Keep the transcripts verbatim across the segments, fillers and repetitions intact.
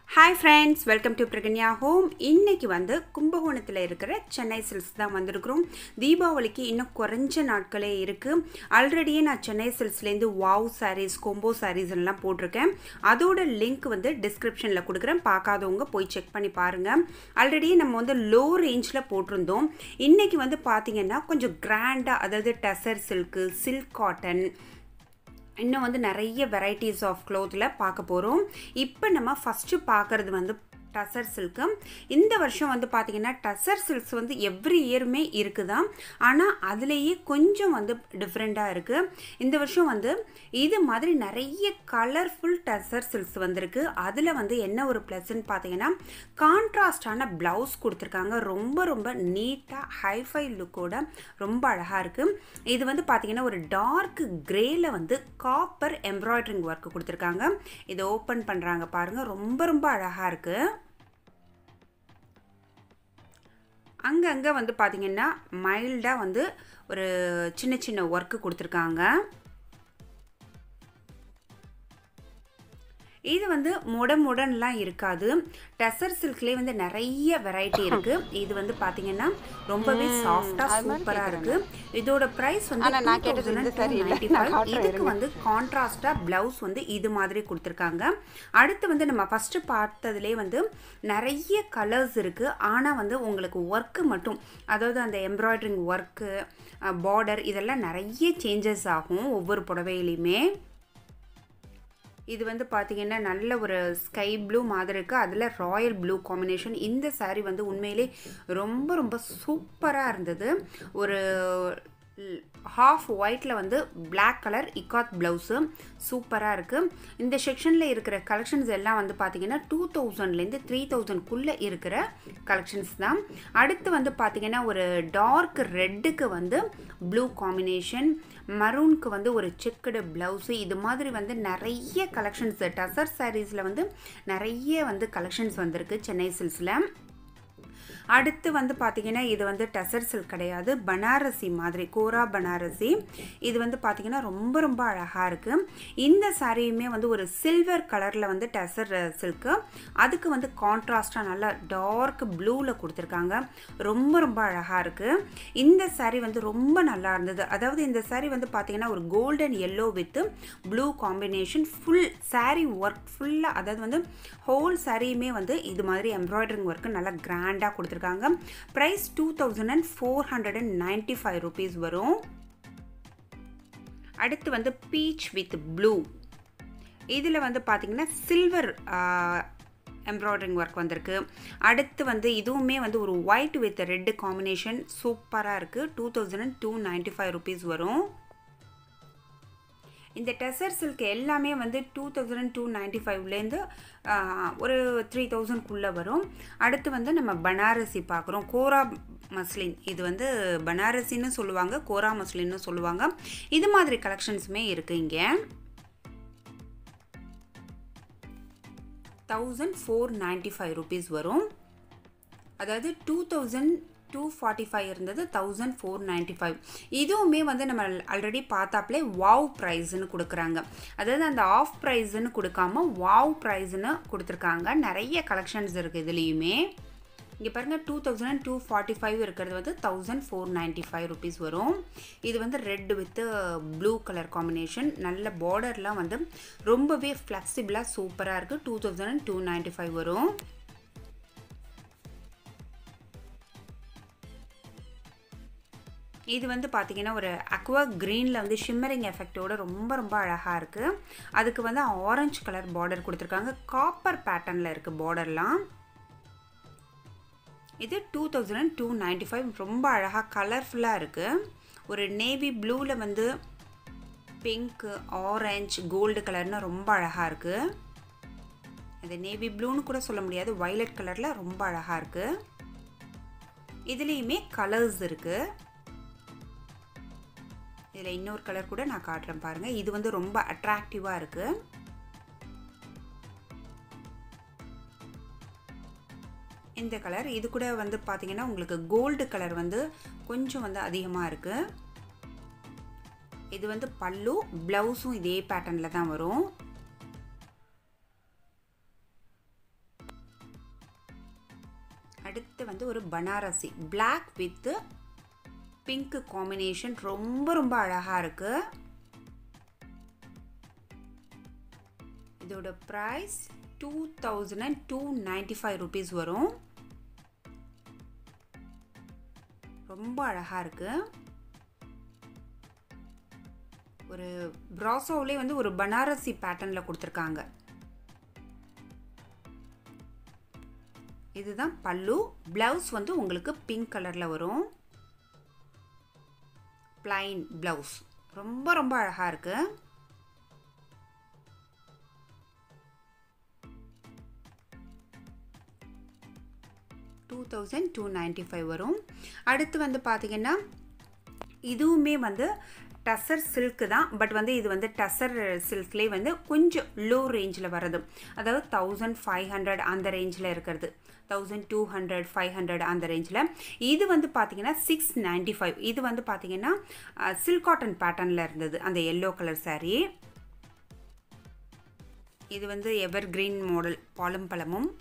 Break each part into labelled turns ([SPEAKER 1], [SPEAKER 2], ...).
[SPEAKER 1] Hi friends, welcome to Praganya Home. இன்னைக்கு வந்து கும்பகோணத்துல இருக்கிற சென்னை சில்க்ஸ் தான் வந்திருக்கிறோம். தீபாவளிக்கு இன்னும் குறைஞ்ச நாட்களே இருக்கு. ஆல்ரெடி நான் சென்னை சில்க்ஸ்ல இருந்து வாவ் sarees, combo sarees எல்லாம் போட்டுருக்கேன். அதோட லிங்க் வந்து டிஸ்கிரிப்ஷன்ல கொடுக்கிறேன். பார்க்காதவங்க போய் செக் பண்ணி பாருங்க. ஆல்ரெடி நம்ம வந்து லோ ரேஞ்ச்ல போட்டிருந்தோம். இன்னைக்கு வந்து பாத்தீங்கன்னா கொஞ்சம் கிராண்டா, அதாவது டசர் சில்க், சில்க் காட்டன், இன்னும் வந்து நிறைய வெரைட்டிஸ் ஆஃப் க்ளோத்தில் பார்க்க போகிறோம். இப்போ நம்ம ஃபஸ்ட்டு பார்க்குறது வந்து டசர் சில்க்கு. இந்த வருஷம் வந்து பார்த்திங்கன்னா டசர் சில்க்ஸ் வந்து எவ்ரி இயருமே இருக்குதான், ஆனால் அதுலேயே கொஞ்சம் வந்து டிஃப்ரெண்ட்டாக இருக்குது. இந்த வருஷம் வந்து இது மாதிரி நிறைய கலர்ஃபுல் டசர் சில்க்ஸ் வந்திருக்கு. அதில் வந்து என்ன ஒரு ப்ளஸ்ன்னு பார்த்தீங்கன்னா கான்ட்ராஸ்டான ப்ளவுஸ் கொடுத்துருக்காங்க. ரொம்ப ரொம்ப நீட்டாக ஹைஃபை லுக்கோட ரொம்ப அழகாக இருக்குது. இது வந்து பார்த்திங்கன்னா ஒரு டார்க் கிரேயில் வந்து காப்பர் எம்ப்ராய்டரிங் ஒர்க் கொடுத்துருக்காங்க. இதை ஓப்பன் பண்ணுறாங்க பாருங்கள், ரொம்ப ரொம்ப அழகாக இருக்குது. அங்கங்கே வந்து பார்த்திங்கன்னா மைல்டாக வந்து ஒரு சின்ன சின்ன ஒர்க்கு கொடுத்துருக்காங்க. இது வந்து முட முடன்லாம் இருக்காது. டசர் சில்க்லேயே வந்து நிறைய வெரைட்டி இருக்குது. இது வந்து பார்த்தீங்கன்னா ரொம்பவே சாஃப்டாக சூப்பராக இருக்குது. இதோட ப்ரைஸ் வந்து இதுக்கு வந்து கான்ட்ராஸ்டாக ப்ளவுஸ் வந்து இது மாதிரி கொடுத்துருக்காங்க. அடுத்து வந்து நம்ம ஃபஸ்ட்டு பார்த்ததுலேயே வந்து நிறைய கலர்ஸ் இருக்குது. ஆனால் வந்து உங்களுக்கு ஒர்க்கு மட்டும், அதாவது அந்த எம்ப்ராய்டரிங் ஒர்க்கு, பார்டர், இதெல்லாம் நிறைய சேஞ்சஸ் ஆகும் ஒவ்வொரு புடவையிலையுமே. இது வந்து பார்த்தீங்கன்னா நல்ல ஒரு ஸ்கை ப்ளூ மாதிரி இருக்குது. அதில் ராயல் ப்ளூ காம்பினேஷன். இந்த சாரீ வந்து உண்மையிலே ரொம்ப ரொம்ப சூப்பராக இருந்தது. ஒரு ஹாஃப் ஒயிட்டில் வந்து பிளாக் கலர் இக்காத் ப்ளவுஸு சூப்பராக இருக்குது. இந்த செக்ஷனில் இருக்கிற கலெக்ஷன்ஸ் எல்லாம் வந்து பார்த்திங்கன்னா டூ தௌசண்ட்லேருந்து த்ரீ தௌசண்ட்குள்ளே இருக்கிற கலெக்ஷன்ஸ் தான். அடுத்து வந்து பார்த்திங்கன்னா ஒரு டார்க் ரெட்டுக்கு வந்து ப்ளூ காம்பினேஷன், மரூனுக்கு வந்து ஒரு செக்குடு ப்ளவுஸு, இது மாதிரி வந்து நிறைய கலெக்ஷன்ஸ் டசர் சாரீஸில் வந்து நிறைய வந்து கலெக்ஷன்ஸ் வந்திருக்கு சென்னை சில்க்ஸில். அடுத்து வந்து பார்த்திங்கன்னா இது வந்து டசர் சில்க் கிடையாது, பனாரசி மாதிரி, கோரா பனாரசி. இது வந்து பார்த்திங்கன்னா ரொம்ப ரொம்ப அழகாக இருக்குது. இந்த சாரியுமே வந்து ஒரு சில்வர் கலரில் வந்து டசர் சில்க்கு, அதுக்கு வந்து கான்ட்ராஸ்டாக நல்லா டார்க் ப்ளூவில் கொடுத்துருக்காங்க. ரொம்ப ரொம்ப அழகாக இருக்குது. இந்த சாரீ வந்து ரொம்ப நல்லா இருந்தது. அதாவது இந்த சாரீ வந்து பார்த்திங்கன்னா ஒரு golden yellow with blue combination, full sari work ஃபுல்லாக, அதாவது வந்து ஹோல் சாரியுமே வந்து இது மாதிரி எம்ப்ராய்டரிங் ஒர்க்கு நல்லா கிராண்டாக கொடுத்துருக்காங்க. Price two thousand four hundred and ninety five rupees வரும். அடுத்து வந்து பீச் வித் ப்ளூ. இதில் வந்து பார்த்தீங்கன்னா சில்வர் எம்ப்ராய்டரிங் ஒர்க் வந்திருக்கு. அடுத்து வந்து இதுவுமே வந்து ஒரு ஒயிட் வித் ரெட் காம்பினேஷன் சூப்பராக இருக்குது. Two thousand two ninety five rupees வரும். இந்த டசர் சில்க் எல்லாமே வந்து டூ தௌசண்ட் டூ நைன்டி ஃபைவ்லேருந்து ஒரு த்ரீ தௌசண்ட்குள்ளே வரும். அடுத்து வந்து நம்ம பனாரசி பார்க்குறோம். கோரா மஸ்லின், இது வந்து பனாரசின்னு சொல்லுவாங்க, கோரா மஸ்லின்னு சொல்லுவாங்க. இது மாதிரி கலெக்ஷன்ஸுமே இருக்குது இங்கே. Thousand four ninety five rupees வரும். அதாவது two thousand two forty five இருந்தது, தௌசண்ட் ஃபோர் நைன்டி ஃபைவ். இதுவுமே வந்து நம்ம ஆல்ரெடி பார்த்தாப்லே வாவ் ப்ரைஸ்ன்னு கொடுக்குறாங்க. அதாவது அந்த ஆஃப் ப்ரைஸ்ன்னு கொடுக்காம வாவ் ப்ரைஸ்ன்னு கொடுத்துருக்காங்க. நிறைய கலெக்ஷன்ஸ் இருக்குது இதுலேயுமே. இங்கே பாருங்கள், two thousand two forty five இருக்கிறது வந்து thousand four ninety five rupees வரும். இது வந்து red with blue colour combination, நல்ல பார்டர்லாம் வந்து ரொம்பவே ஃப்ளெக்சிபிளாக சூப்பராக இருக்குது. Two thousand two ninety five வரும். இது வந்து பார்த்திங்கன்னா ஒரு அக்வா க்ரீனில் வந்து ஷிம்மரிங் எஃபெக்டோட ரொம்ப ரொம்ப அழகாக இருக்குது. அதுக்கு வந்து ஆரஞ்சு கலர் பார்டர் கொடுத்துருக்காங்க. காப்பர் பேட்டர்னில் இருக்குது பார்டர்லாம். இது two thousand two ninety five. ரொம்ப அழகாக கலர்ஃபுல்லாக இருக்குது. ஒரு நேவி ப்ளூவில் வந்து பிங்க்கு, ஆரஞ்சு, கோல்டு கலர்னு ரொம்ப அழகாக இருக்குது. இது நேவி ப்ளூன்னு கூட சொல்ல முடியாது, வயலட் கலரில் ரொம்ப அழகாக இருக்குது. இதுலேயுமே கலர்ஸ் இருக்குது. இதில் இன்னொரு கலர் கூட நான் காட்டுறேன் பாருங்கள். இது வந்து ரொம்ப அட்ராக்டிவாக இருக்குது. இந்த கலர், இது கூட வந்து பார்த்தீங்கன்னா உங்களுக்கு கோல்டு கலர் வந்து கொஞ்சம் வந்து அதிகமாக இருக்குது. இது வந்து பல்லு, ப்ளவுஸும் இதே பேட்டர்னில் தான் வரும். அடுத்து வந்து ஒரு Banarasi Black with pink combination, ரொம்ப ரொம்ப அழகா இருக்கு. இதோட price two thousand two hundred ninety-five rupees வரும். ரொம்ப அழகா இருக்கு. ஒரு பிராசோவிலே வந்து ஒரு பனாரசி பேட்டர்ன்ல கொடுத்திருக்காங்க. இதுதான் பல்லு. பிளவுஸ் வந்து உங்களுக்கு பிங்க் கலர்ல வரும். plain blouse. ரொம்ப ரொம்ப அழகா இருக்கு. two thousand two hundred ninety-five வரும். அடுத்து வந்து பாத்தீங்கன்னா இதுவுமே வந்து Tusser silk தான், பட் வந்து இது வந்து Tusser silkலே வந்து கொஞ்சம் லோ ரேஞ்சில் வருது. அதாவது one thousand five hundred அந்த ரேஞ்சில் இருக்கிறது. one thousand two hundred, five hundred அந்த ரேஞ்சில். இது வந்து பார்த்தீங்கன்னா six ninety-five. இது வந்து பார்த்தீங்கன்னா சில்க் காட்டன் பேட்டர்னில் இருந்தது அந்த எல்லோ கலர் saree. இது வந்து எவர் கிரீன் மாடல் பாலும் பழமும்.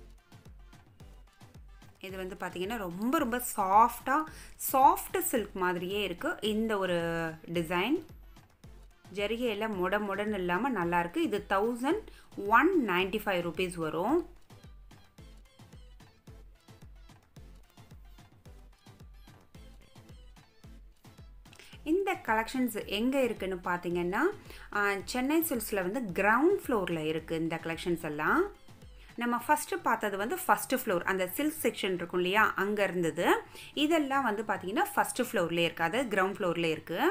[SPEAKER 1] இது வந்து பார்த்தீங்கன்னா ரொம்ப ரொம்ப சாஃப்டாக சாஃப்ட் சில்க் மாதிரியே இருக்குது இந்த ஒரு டிசைன். ஜரிகையில் முட முடன்னு இல்லாமல் நல்லாயிருக்கு. இது thousand one ninety five rupees வரும். இந்த கலெக்ஷன்ஸ் எங்கே இருக்குன்னு பார்த்தீங்கன்னா சென்னை சில்க்ஸில் வந்து கிரவுண்ட் ஃப்ளோரில் இருக்குது இந்த கலெக்ஷன்ஸ் எல்லாம். நம்ம ஃபஸ்ட்டு பார்த்தது வந்து ஃபஸ்ட்டு ஃப்ளோர், அந்த சில்க் செக்ஷன் இருக்கும் இல்லையா, அங்கே இருந்தது. இதெல்லாம் வந்து பார்த்தீங்கன்னா ஃபஸ்ட்டு ஃப்ளோர்லேயே இருக்குது, அது கிரவுண்ட் ஃப்ளோர்லேயே இருக்குது.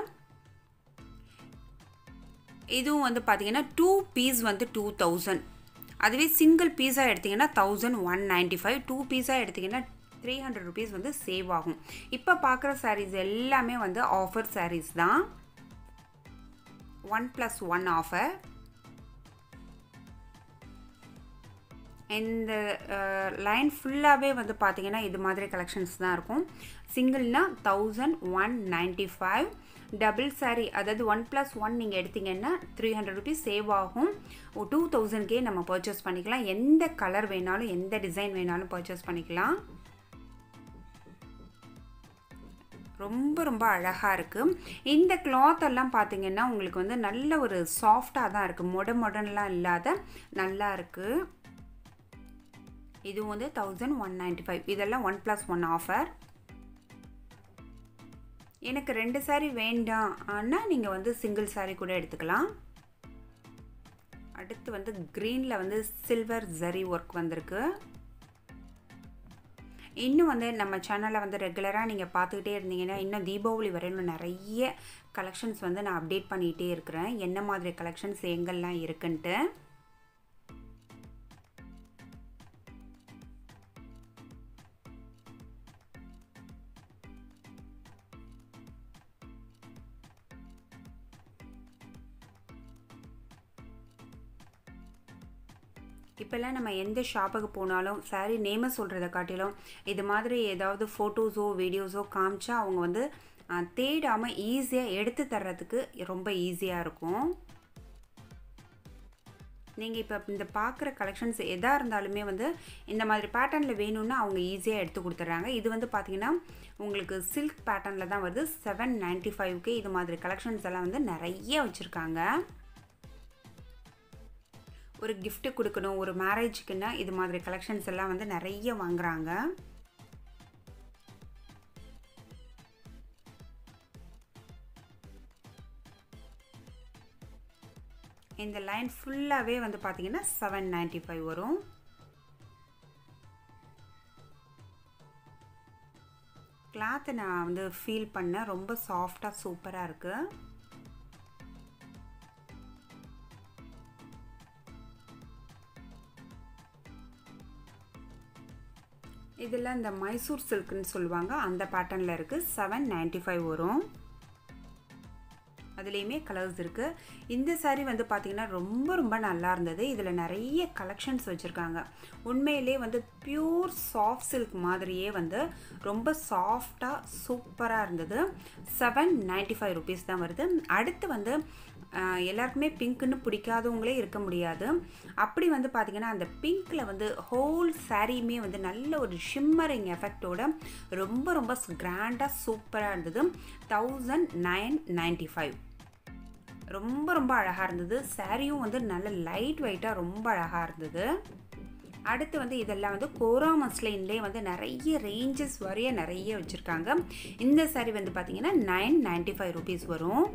[SPEAKER 1] இதுவும் வந்து பார்த்தீங்கன்னா டூ பீஸ் வந்து டூ தௌசண்ட். அதுவே சிங்கிள் பீஸாக எடுத்திங்கன்னா thousand one ninety five two பீஸாக எடுத்திங்கன்னா த்ரீ ஹண்ட்ரட் ருபீஸ் வந்து சேவ் ஆகும். இப்போ பார்க்குற சாரீஸ் எல்லாமே வந்து ஆஃபர் சாரீஸ் தான். One plus one offer. இந்த லைன் ஃபுல்லாகவே வந்து பார்த்தீங்கன்னா இது மாதிரி கலெக்ஷன்ஸ் தான் இருக்கும். சிங்கிள்னா thousand one ninety five double sari அதாவது ஒன் ப்ளஸ் ஒன் நீங்கள் எடுத்திங்கன்னா த்ரீ ஹண்ட்ரட் ருபீஸ் சேவ் ஆகும். டூ தௌசண்ட்கே நம்ம பர்ச்சேஸ் பண்ணிக்கலாம். எந்த கலர் வேணாலும் எந்த டிசைன் வேணாலும் பர்ச்சேஸ் பண்ணிக்கலாம். ரொம்ப ரொம்ப அழகாக இருக்குது. இந்த கிளாத் எல்லாம் பார்த்தீங்கன்னா உங்களுக்கு வந்து நல்ல ஒரு சாஃப்டாக தான் இருக்குது, மொட மொடன்லாம் இல்லாத நல்லா இருக்குது. இது வந்து தௌசண்ட் ஒன் நைன்ட்டி ஃபைவ். இதெல்லாம் ஒன் ப்ளஸ் ஒன் ஆஃபர். எனக்கு ரெண்டு சாரீ வேண்டாம் ஆனால் நீங்கள் வந்து சிங்கிள் சாரீ கூட எடுத்துக்கலாம். அடுத்து வந்து க்ரீனில் வந்து சில்வர் ஜரி ஒர்க் வந்திருக்கு. இன்னும் வந்து நம்ம சேனலில் வந்து ரெகுலராக நீங்கள் பார்த்துக்கிட்டே இருந்தீங்கன்னா இன்னும் தீபாவளி வரையிலும் நிறைய கலெக்ஷன்ஸ் வந்து நான் அப்டேட் பண்ணிகிட்டே இருக்கிறேன், என்ன மாதிரி கலெக்ஷன்ஸ் எங்கெல்லாம் இருக்குன்ட்டு. இப்போல்லாம் நம்ம எந்த ஷாப்புக்கு போனாலும் சாரீ நேமை சொல்கிறத காட்டிலும் இது மாதிரி ஏதாவது ஃபோட்டோஸோ வீடியோஸோ காமிச்சா அவங்க வந்து தேடாமல் ஈஸியாக எடுத்து தர்றதுக்கு ரொம்ப ஈஸியாக இருக்கும். நீங்கள் இப்போ இந்த பார்க்குற கலெக்ஷன்ஸ் எதாக இருந்தாலுமே வந்து இந்த மாதிரி பேட்டர்னில் வேணும்னா அவங்க ஈஸியாக எடுத்து கொடுத்துட்றாங்க. இது வந்து பார்த்திங்கன்னா உங்களுக்கு சில்க் பேட்டர்னில் தான் வருது. செவன் நைன்ட்டி ஃபைவ்க்கு இது மாதிரி கலெக்ஷன்ஸ் எல்லாம் வந்து நிறைய வச்சுருக்காங்க. ஒரு கிஃப்ட்டு கொடுக்கணும், ஒரு மேரேஜுக்குன்னா இது மாதிரி கலெக்ஷன்ஸ் எல்லாம் வந்து நிறைய வாங்குறாங்க. இந்த லைன் ஃபுல்லாகவே வந்து பார்த்தீங்கன்னா செவன் நைன்ட்டி ஃபைவ் வரும். கிளாத்தை நான் வந்து ஃபீல் பண்ண ரொம்ப சாஃப்டாக சூப்பராக இருக்குது. இதெல்லாம் இந்த மைசூர் சில்க்குன்னு சொல்லுவாங்க, அந்த பேட்டர்னில் இருக்குது. செவன் நைன்ட்டி ஃபைவ் வரும். அதுலேயுமே கலர்ஸ் இருக்குது. இந்த சாரீ வந்து பார்த்திங்கன்னா ரொம்ப ரொம்ப நல்லா இருந்தது. இதில் நிறைய கலெக்ஷன்ஸ் வச்சுருக்காங்க. உண்மையிலே வந்து பியூர் சாஃப்ட் சில்க் மாதிரியே வந்து ரொம்ப சாஃப்டாக சூப்பராக இருந்தது. செவன் நைன்ட்டி ஃபைவ் ருபீஸ் தான் வருது. அடுத்து வந்து எல்லாருக்குமே பிங்க்னு பிடிக்காதவங்களே இருக்க முடியாது. அப்படி வந்து பார்த்திங்கன்னா அந்த பிங்க்கில் வந்து ஹோல் சாரியுமே வந்து நல்ல ஒரு ஷிம்மரிங் எஃபெக்டோட ரொம்ப ரொம்ப கிராண்டாக சூப்பராக இருந்தது. தௌசண்ட் நைன் நைன்டி ஃபைவ் ரொம்ப ரொம்ப அழகாக இருந்தது. சாரியும் வந்து நல்ல லைட் வெயிட்டாக ரொம்ப அழகாக இருந்தது. அடுத்து வந்து இதெல்லாம் வந்து கோரா மஸ்லின்லேயே வந்து நிறைய ரேஞ்சஸ் வரைய நிறைய வச்சுருக்காங்க. இந்த சாரி வந்து பார்த்திங்கன்னா நைன் நைன்டி ஃபைவ் ருபீஸ் வரும்.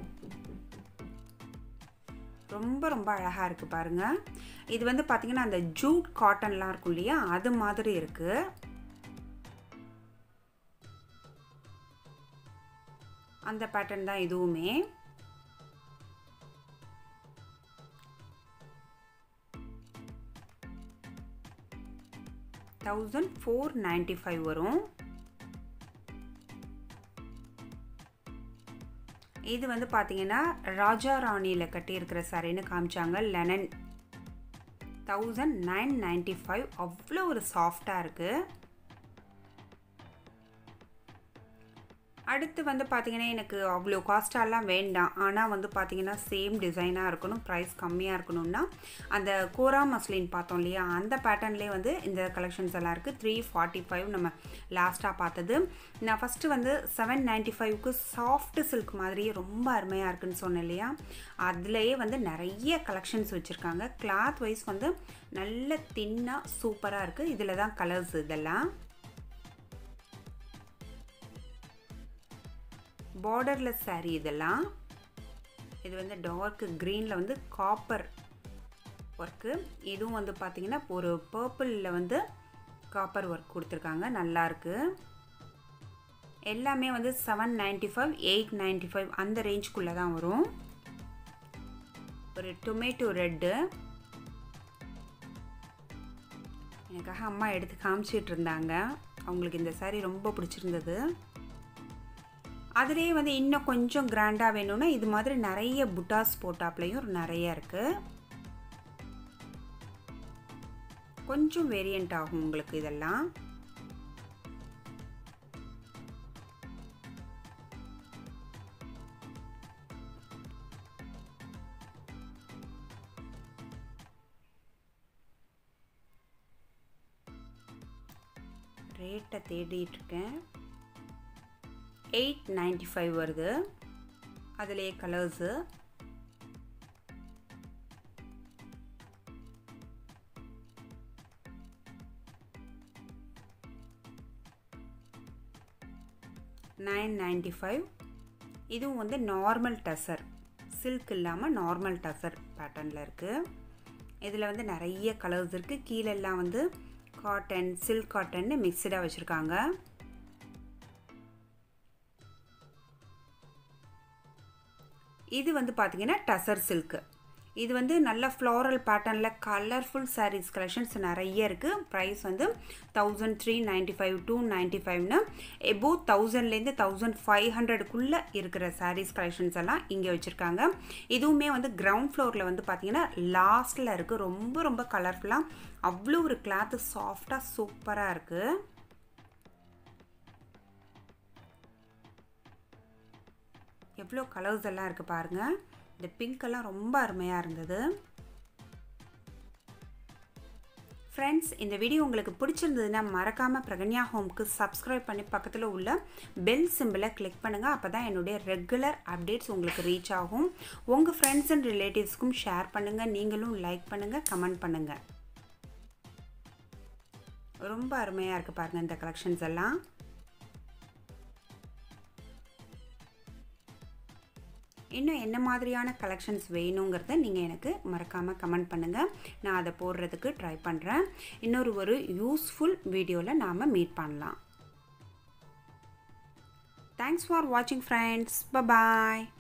[SPEAKER 1] ரொம்ப ரொம்ப அழகாக இருக்குது பாருங்கள். இது வந்து பார்த்திங்கன்னா அந்த ஜூட் காட்டன்லாம் இருக்கும் இல்லையா, அது மாதிரி இருக்குது. அந்த பேட்டர்ன் தான் இதுவுமே. தௌசண்ட் ஃபோர் நைன்டி ஃபைவ் வரும். இது வந்து பார்த்தீங்கன்னா ராஜா ராணியில் கட்டியிருக்கிற சாரின்னு காமிச்சாங்க. Linen thousand nine ninety five அவ்வளோ ஒரு சாஃப்டாக இருக்குது. அடுத்து வந்து பார்த்திங்கன்னா எனக்கு அவ்வளோ காஸ்ட்டாலாம் வேண்டாம், ஆனால் வந்து பார்த்திங்கன்னா சேம் டிசைனாக இருக்கணும், ப்ரைஸ் கம்மியாக இருக்கணும்னா அந்த கோரா மஸ்லின் பார்த்தோம் இல்லையா, அந்த பேட்டர்ன்லேயே வந்து இந்த கலெக்ஷன்ஸ் எல்லாம் இருக்குது. த்ரீ ஃபார்ட்டி ஃபைவ் நம்ம லாஸ்ட்டாக பார்த்தது. நான் ஃபஸ்ட்டு வந்து செவன் நைன்ட்டி ஃபைவ்க்கு சாஃப்ட் சில்க் மாதிரியே ரொம்ப அருமையாக இருக்குதுன்னு சொன்னேன் இல்லையா, அதுலேயே வந்து நிறைய கலெக்ஷன்ஸ் வச்சுருக்காங்க. கிளாத் வைஸ் வந்து நல்ல தின்னாக சூப்பராக இருக்குது. இதில் தான் கலர்ஸ் இதெல்லாம். பார்டர்லெஸ் சாரீ இதெல்லாம். இது வந்து டார்க் க்ரீனில் வந்து காப்பர் ஒர்க்கு. இதுவும் வந்து பார்த்திங்கன்னா ஒரு பர்பிளில் வந்து காப்பர் ஒர்க் கொடுத்துருக்காங்க, நல்லாயிருக்கு. எல்லாமே வந்து seven ninety five eight ninety five அந்த ரேஞ்சுக்குள்ளே தான் வரும். ஒரு டொமேட்டோ ரெட்டு எனக்காக அம்மா எடுத்து காமிச்சிட்டு இருந்தாங்க. அவங்களுக்கு இந்த சாரீ ரொம்ப பிடிச்சிருந்தது. அதுலேயே வந்து இன்னும் கொஞ்சம் கிராண்டாக வேணும்னா இது மாதிரி நிறைய புட்டாஸ் போட்டாப்லையும் நிறைய இருக்குது. கொஞ்சம் வேரியண்ட் ஆகும் உங்களுக்கு இதெல்லாம். ரேட்டை தேடிட்டு இருக்கேன். எயிட் நைன்ட்டி ஃபைவ் வருது. அதுலேயே கலர்ஸு. Nine ninety five. இதுவும் வந்து நார்மல் டசர், சில்க் இல்லாமல் நார்மல் டசர் பேட்டர்னில் இருக்குது. இதில் வந்து நிறைய கலர்ஸ் இருக்குது. கீழெல்லாம் வந்து காட்டன், சில்க் காட்டன்னு மிக்சடாக வச்சுருக்காங்க. இது வந்து பார்த்திங்கன்னா டசர் சில்க்கு. இது வந்து நல்ல ஃப்ளாரல் பேட்டர்னில் கலர்ஃபுல் சாரீஸ் கலெக்ஷன்ஸ் நிறைய இருக்குது. ப்ரைஸ் வந்து thousand three ninety five two ninety ஃபைவ்னு எபோ தௌசண்ட்லேருந்து தௌசண்ட் ஃபைவ் ஹண்ட்ரடுக்குள்ளே இருக்கிற சாரீஸ் கலெக்ஷன்ஸ் எல்லாம் இங்கே வச்சுருக்காங்க. இதுவுமே வந்து கிரவுண்ட் ஃப்ளோரில் வந்து பார்த்திங்கன்னா லாஸ்ட்டில் இருக்குது. ரொம்ப ரொம்ப கலர்ஃபுல்லாக அவ்வளோ ஒரு கிளாத்து சாஃப்டாக சூப்பராக இருக்குது. எவ்வளோ கலர்ஸ் எல்லாம் இருக்குது பாருங்கள். இந்த பிங்க்கெல்லாம் ரொம்ப அருமையாக இருந்தது. ஃப்ரெண்ட்ஸ், இந்த வீடியோ உங்களுக்கு பிடிச்சிருந்ததுன்னா மறக்காமல் பிரகன்யா ஹோம்க்கு சப்ஸ்கிரைப் பண்ணி பக்கத்தில் உள்ள பெல் சிம்பிளை கிளிக் பண்ணுங்கள். அப்போ தான் என்னுடைய ரெகுலர் அப்டேட்ஸ் உங்களுக்கு ரீச் ஆகும். உங்கள் ஃப்ரெண்ட்ஸ் அண்ட் ரிலேட்டிவ்ஸ்க்கும் ஷேர் பண்ணுங்கள். நீங்களும் லைக் பண்ணுங்கள், கமெண்ட் பண்ணுங்கள். ரொம்ப அருமையாக இருக்குது பாருங்கள் இந்த கலெக்ஷன்ஸ் எல்லாம். இன்னும் என்ன மாதிரியான கலெக்ஷன்ஸ் வேணுங்கிறத நீங்கள் எனக்கு மறக்காமல் கமெண்ட் பண்ணுங்கள். நான் அதை போடுறதுக்கு ட்ரை பண்ணுறேன். இன்னொரு ஒரு யூஸ்ஃபுல் வீடியோவில் நாம் மீட் பண்ணலாம். தேங்க்ஸ் ஃபார் வாட்சிங் ஃப்ரெண்ட்ஸ். பை பாய்.